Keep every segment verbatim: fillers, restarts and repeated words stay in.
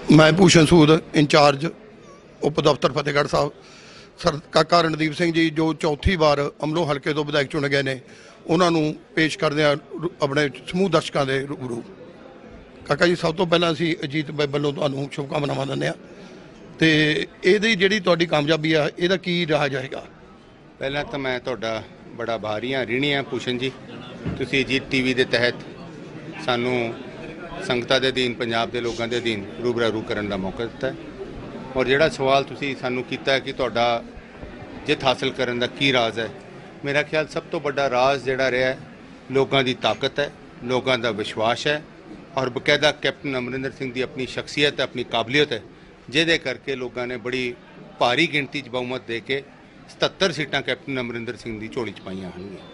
मैं भूषण सूद इंचार्ज उप दफ्तर फतेहगढ़ साहब सर काका रणदीप सिंह जी जो चौथी बार अमलोह हल्के तो विधायक चुने गए ने उन्होंने पेश करते हैं अपने समूह दर्शकों के रूबरू। काका जी सब तो पहला असी अजीत बाई वालों तुहानूं शुभकामनावां दिंदे हां ते इहदी जिहड़ी तुहाडी कामयाबी आ इहदा की रहा जाएगा? पहला तो मैं तुहाडा बड़ा आभारी हाँ ऋणी हाँ भूषण जी, तुसीं अजीत टीवी के तहत सानू संगतां दे अधीन पंजाब के लोगों के अधीन रूबरू करने का मौका दिता है। और जिहड़ा सवाल तुसीं सानू कीता है कि तुहाडा जित हासिल करने का की राज है, मेरा ख्याल सब तो बड़ा राज जिहड़ा रहा है लोगों की ताकत है, लोगों का विश्वास है और बकायदा कैप्टन अमरिंदर सिंह की अपनी शख्सियत है, अपनी काबलियत है, जिहदे करके लोगों ने बड़ी भारी गिनती च बहुमत दे के सतहत्तर सीटां कैप्टन अमरिंदर सिंह की झोली च पाईआं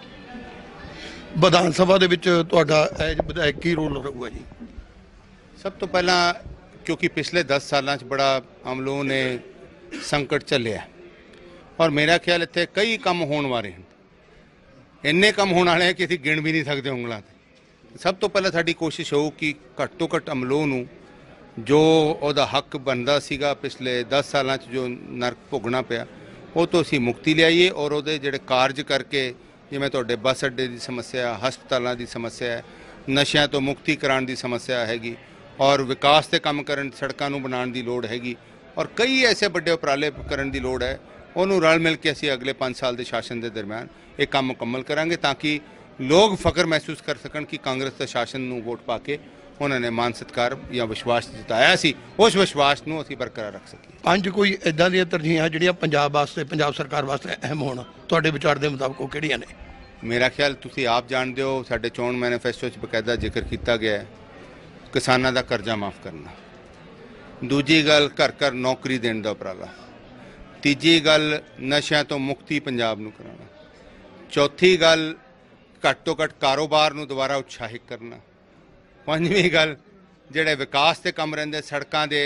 होणगीआं। विधान सभा दे विच तुहाडा एज विधायक की रोल रहूगा जी? सब तो पहला क्योंकि पिछले दस सालों बड़ा अमलोह ने संकट झलिया और मेरा ख्याल इत्थे कई काम होने वाले हैं, इन्ने कम होने वाले हैं कि असीं गिण भी नहीं सकते उंगलों ते। सब तो पहला साडी कोशिश हो कि घट तो घट अमलोह नूं जो उहदा हक बनदा सीगा पिछले दस सालों जो नरक भोगना पिया वो तो असीं मुक्ति लियाईए और उहदे जिहड़े कारज करके जिवें तुहाडे बस अड्डे की समस्या, हस्पतालों की समस्या है, नशियां तो मुक्ति कराने की समस्या हैगी और विकास के काम करन सड़कों नूं बनाउण की लोड़ हैगी और कई ऐसे बड़े उपराले करन की लोड़ है, उन्होंने रल मिल के असीं अगले पाँच साल के शासन के दरम्यान एक काम मुकम्मल करांगे ताकि लोग फख्र महसूस कर सकन कि कांग्रेस के शासन नूं वोट पा के उन्होंने मान सत्कार या विश्वास जताया सी, उस विश्वास नूं असीं बरकरार रख सकीए। पंज कोई इदां दी तरजीहां जिहड़ियां पंजाब वास्ते पंजाब सरकार वास्ते अहम होण तुहाडे विचार के मुताबिक वो किहड़ियां ने? मेरा ख्याल तुसीं आप जानते हो साडे चोण मैनीफेस्टो च बकायदा जिक्र किया गया है किसानां दा कर्जा माफ़ करना, दूजी गल घर घर नौकरी देने का उपराला, तीजी गल नशियां तो मुक्ति पंजाब नूं कराना, चौथी गल घट तो घट कारोबार नूं दोबारा उत्साहित करना, पंजवीं गल जिहड़े विकास के काम रहिंदे सड़कों के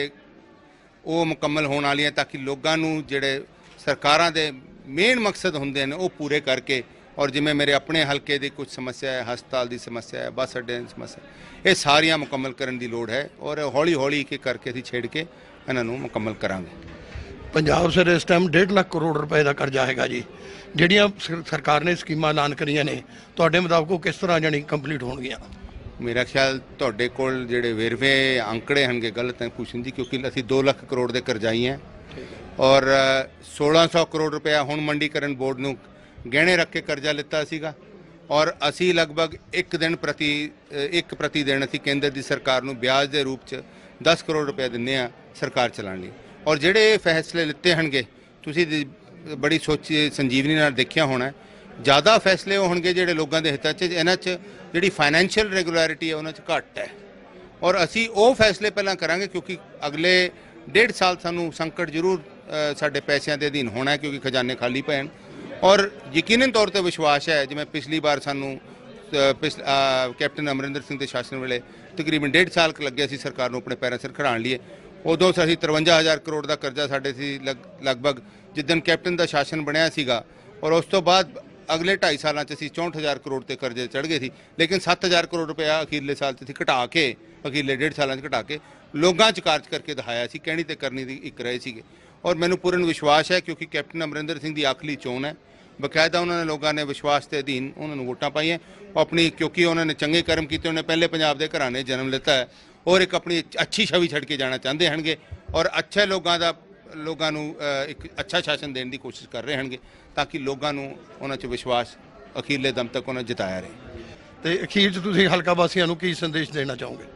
वो मुकम्मल होने वाली ताकि लोगों नूं जिहड़े सरकारां दे मेन मकसद हुंदे ने वो पूरे करके और जिमें मेरे अपने हल्के की कुछ समस्या है, हस्पताल की समस्या है, बस अड्डे की समस्या है, ये सारियां मुकम्मल करने की लोड़ है और हौली हौली एक एक करके असीं छेड़ के इन्हां नूं मुकम्मल करांगे। पंजाब सिर इस टाइम डेढ़ लाख करोड़ रुपए का कर्जा हैगा जी, जिहड़ियां सरकार ने स्कीमां ऐलान करियां ने तुहाडे मुताबिक वो किस तरह जानी कंप्लीट होणगीआं? मेरा ख्याल तुहाडे कोल जिहड़े वेरवे आंकड़े हनगे गलत हैं भूषण जी, क्योंकि असीं दो लाख करोड़ के करजाई हैं और सोलह सौ करोड़ रुपया हुण मंडीकरण बोर्ड नूं गहने रख के कर्जा लिता सीगा और असी लगभग एक दिन प्रति एक प्रति दिन असी केंद्र की सरकार नूं ब्याज के रूप च दस करोड़ रुपया दिंदे आ सरकार चलाने लई। और जिहड़े फैसले लिते हनगे तुसीं बड़ी सोची संजीवनी नाल देखिया होना है, ज़्यादा फैसले होणगे जिहड़े लोगों के हितां च, इन्हां च जिहड़ी फाइनैंशियल रेगुलैरिटी है उन्हां च घट है और असी वो फैसले पहलां करांगे क्योंकि अगले डेढ़ साल सानूं संकट जरूर साडे पैसिਆਂ के अधीन होना है क्योंकि खजाने खाली पे हैं और यकीनन तौर पर विश्वास है जिवें पिछली बार सानू पिछ कैप्टन अमरिंदर सिंह के शासन वेले तकरीबन डेढ़ साल लगे सी सरकार नूं अपने पैरों सिर खड़ाउण लिए, उदों असीं तिरवंजा हज़ार करोड़ का कर्जा साडे सी लग लगभग जिदन कैप्टन का शासन बनया सीगा और उस तो बाद अगले ढाई सालों असीं चौंठ हज़ार करोड़ के कर्जे चढ़ गए थे, लेकिन सत्त हज़ार करोड़ रुपया अखीरले साल असीं घटा के अखीरले डेढ़ सालों घटा के लोगों च कार्ज करके दिखाया सी, कहनी तो करनी दी एक रहे सीगे और मैनूं पूर्ण विश्वास है क्योंकि कैप्टन अमरिंदर सिंह की आखिरी चोण है, बकायदा उन्होंने लोगों ने विश्वास के अधीन उन्होंने वोटां पाई अपनी, क्योंकि उन्होंने चंगे कर्म किए, उन्हें पहले पंजाब के घराने जन्म लेता है और एक अपनी अच्छी छवि छड़ के जाना चाहते हैं और अच्छे लोगों का लोगों एक अच्छा शासन देने की कोशिश कर रहे हैं ताकि लोगों उन्होंने विश्वास अखीरले दम तक उन्हें जिताया रहे। तो अखीर च तुसीं हल्का वासियों की संदेश देना चाहोगे?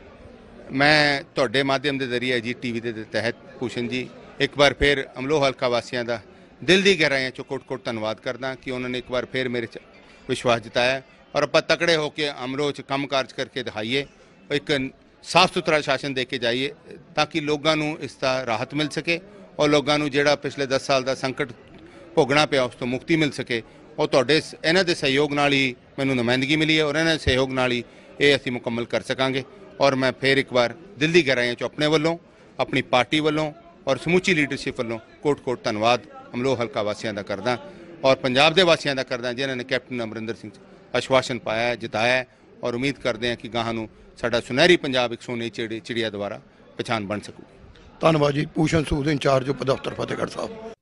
मैं तुहाडे माध्यम के जरिए अजीत टीवी के तहत भूषण जी एक बार फिर अमलोह हल्का वासियों का दिल की गहराइयों चो कोट कोट धन्यवाद करदा कि उन्होंने एक बार फिर मेरे विश्वास जताया और आप तकड़े होकर अमलोह च काम कार्ज करके दिखाइए, एक साफ सुथरा शासन दे के जाइए ताकि लोगों को इसका राहत मिल सके और लोगों को जिहड़ा पिछले दस साल का संकट भोगना पिया उस तो मुक्ति मिल सके और तुहाडे इन्हां दे सहयोग नाल ही मैनूं नुमाइंदगी मिली है और इन्हां दे सहयोग नाल ही ये असीं मुकम्मल कर सकांगे। और मैं फिर एक बार दिल की गहराइयों चो अपने वालों, अपनी पार्टी वालों और समूची लीडरशिप वालों कोट कोट धन्यवाद अमलोह हल्का वासियों का करदा और पंजाब के वासियों का करदा जिन्होंने कैप्टन अमरिंदर सिंह आश्वासन पाया, जिताया और उम्मीद करते हैं कि गाह नूं साडा सुनहरी पंजाब एक सोने चिड़ी चिड़िया द्वारा ਪਛਾਣ ਬਣ ਸਕੂਗੀ। ਧੰਨਵਾਦ ਜੀ। ਭੂਸ਼ਣ ਸੂਦ ਇੰਚਾਰਜ ਉਪ ਦਫ਼ਤਰ ਫਤਿਹਗੜ੍ਹ ਸਾਹਿਬ।